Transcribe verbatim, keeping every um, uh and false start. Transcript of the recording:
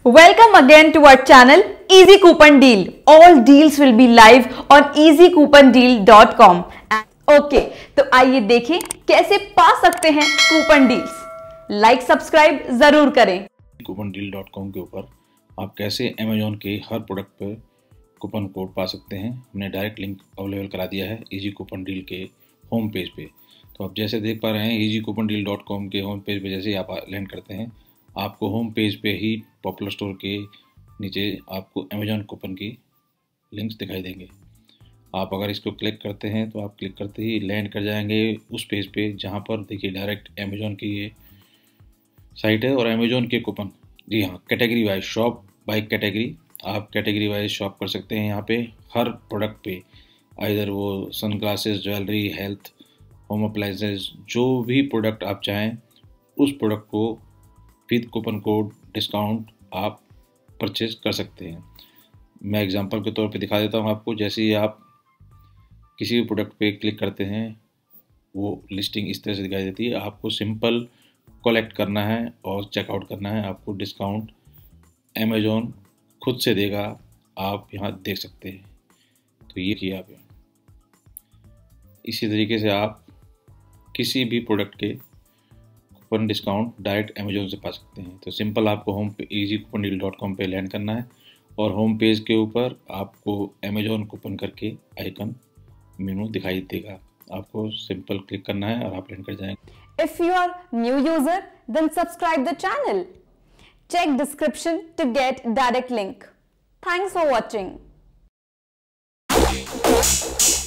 Welcome again to our channel Easy Coupon Deal. All deals will be live on easy coupon deal dot com. Okay, तो आइए देखें कैसे पा सकते हैं कूपन डील्स। लाइक सब्सक्राइब जरूर करें। कूपन डील डॉट कॉम के ऊपर आप कैसे अमेजोन के हर प्रोडक्ट पर कूपन कोड पा सकते हैं, हमने डायरेक्ट लिंक अवेलेबल करा दिया है इजी कूपन डील के होम पेज पे। तो आप जैसे देख पा रहे हैं easy coupon deal dot com के होम पेज पे जैसे ही आप लैंड करते हैं, आपको होम पेज पे ही पॉपुलर स्टोर के नीचे आपको अमेजोन कूपन की लिंक्स दिखाई देंगे। आप अगर इसको क्लिक करते हैं तो आप क्लिक करते ही लैंड कर जाएंगे उस पेज पे जहाँ पर देखिए डायरेक्ट अमेजोन की ये साइट है और अमेजोन के कूपन, जी हाँ, category wise shop by category आप कैटेगरी वाइज शॉप कर सकते हैं। यहाँ पे हर प्रोडक्ट पे आइदर वो sunglasses, jewellery, health, home appliances, जो भी प्रोडक्ट आप चाहें उस प्रोडक्ट को विद कूपन कोड डिस्काउंट आप परचेज कर सकते हैं। मैं एग्जांपल के तौर पे दिखा देता हूँ आपको। जैसे ही आप किसी भी प्रोडक्ट पे क्लिक करते हैं वो लिस्टिंग इस तरह से दिखाई देती है। आपको सिंपल कलेक्ट करना है और चेकआउट करना है। आपको डिस्काउंट अमेजोन खुद से देगा, आप यहाँ देख सकते हैं। तो ये किया आप। इसी तरीके से आप किसी भी प्रोडक्ट के कूपन डिस्काउंट डायरेक्ट अमेजोन से पा सकते हैं। तो सिंपल आपको होम पे easy coupon deal dot com पे लैंड करना है और होम पेज के ऊपर आपको अमेजोन कूपन करके आइकन मेनू दिखाई देगा। आपको सिंपल क्लिक करना है और आप लैंड कर जाएंगे। If you are new user, then subscribe the channel. Check description to get direct link. Thanks for watching.